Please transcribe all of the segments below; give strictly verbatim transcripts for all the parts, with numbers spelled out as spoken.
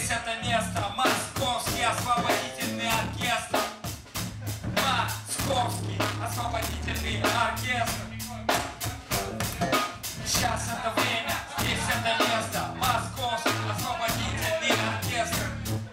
здесь это место. Московский освободительный оркестр. Московский освободительный оркестр. Сейчас это время, здесь это место. Московский освободительный оркестр.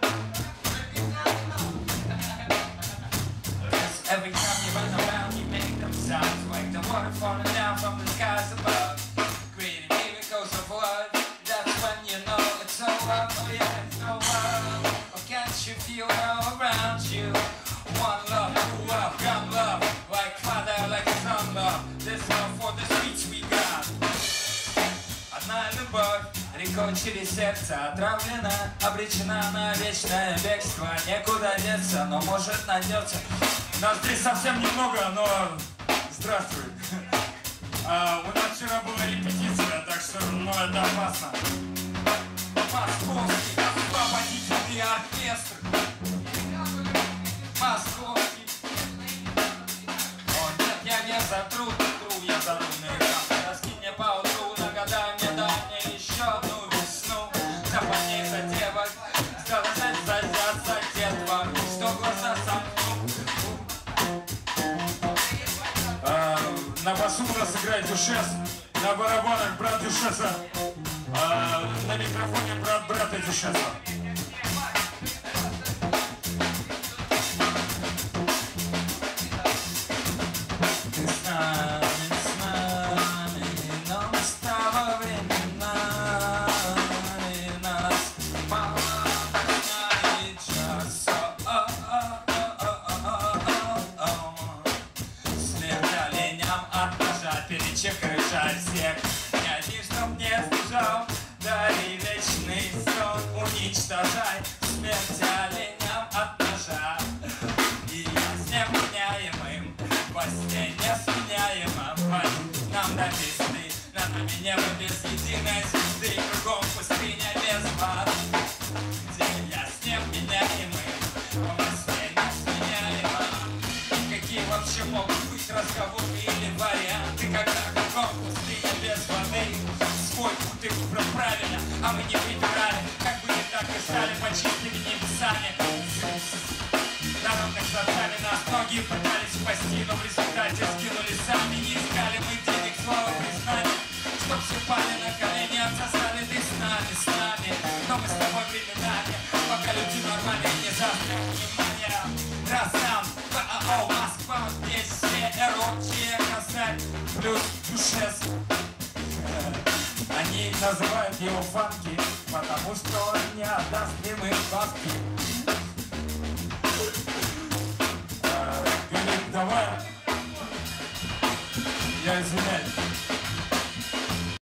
Every time you run around, you make them sounds like the water falling down from the skies above, creating miracles of blood. That's when you know it's over. Oh yeah, it's over. Oh, can't you feel all around you? One love, two love, gun love, like father, like son love. This love for the streets we got. Одна любовь рекой через сердце отравлена, обречена на вечное бегство. Некуда деться, но может найдется. Нас здесь совсем немного, но здравствуй. А, у нас вчера была репетиция, так что ну, это опасно. Московский освободительный оркестр. Московский. О нет, я не затру, тру, я зару на экран. Раскинь мне поутру, нагадай мне, дай мне еще одну весну. Запомни за девок, сказать за дядь, за детва, что глаза сомкнут. На басу у нас играет Дюшес, на барабанах брат Дюшеса, а на микрофоне брат брата Дюшеса. Ты с нами, с нами, но мы с того времени нас мало догнали час. Перечекрыжай всех, не один, чтоб не сбежал. Дари вечный сон, уничтожай смерть оленям от ножа. И я с невменяемым, во сне несменяемым. Нам до весны, над нами небо без единой звезды. Кругом пустыня без воды, где я с невменяемым, во сне несменяемым. Какие вообще могут быть разговоры или варианты, когда кругом пустыня без воды? Свой путь ты выбрал правильно, а мы не выбирали. Как бы не так дышали под чистыми небесами. Народных создали нас, многие пытались спасти, но в результате скинули сами. Не искали мы денег, слова, признания, чтоб все пали на колени, отсосали. Ты с нами, с нами, но мы с тобой временами, пока люди нормальные не заострят внимание. Раз нам МАО Москва, здесь все эроки касать, плюс Дюшес. Они называют его фанки, потому что он не